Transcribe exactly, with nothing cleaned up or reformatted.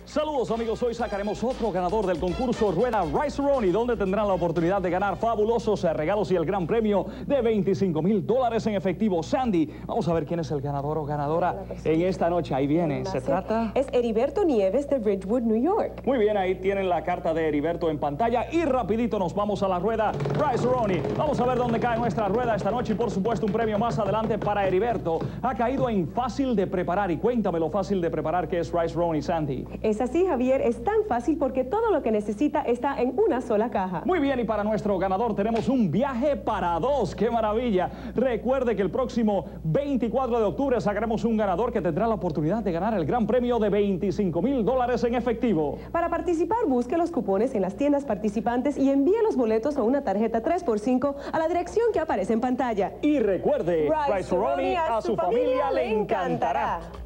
Saludos amigos, hoy sacaremos otro ganador del concurso Rueda Rice-A-Roni, donde tendrán la oportunidad de ganar fabulosos regalos y el gran premio de veinticinco mil dólares en efectivo. Sandy, vamos a ver quién es el ganador o ganadora en esta noche. Ahí viene, ¿se trata? Es Heriberto Nieves de Ridgewood, New York. Muy bien, ahí tienen la carta de Heriberto en pantalla y rapidito nos vamos a la Rueda Rice-A-Roni. Vamos a ver dónde cae nuestra rueda esta noche y por supuesto un premio más adelante para Heriberto. Ha caído en fácil de preparar y cuéntame lo fácil de preparar que es Rice-A-Roni, Sandy. Es así, Javier, es tan fácil porque todo lo que necesita está en una sola caja. Muy bien, y para nuestro ganador tenemos un viaje para dos. ¡Qué maravilla! Recuerde que el próximo veinticuatro de octubre sacaremos un ganador que tendrá la oportunidad de ganar el gran premio de veinticinco mil dólares en efectivo. Para participar, busque los cupones en las tiendas participantes y envíe los boletos a una tarjeta tres por cinco a la dirección que aparece en pantalla. Y recuerde, Rice-A-Roni a su familia le encantará.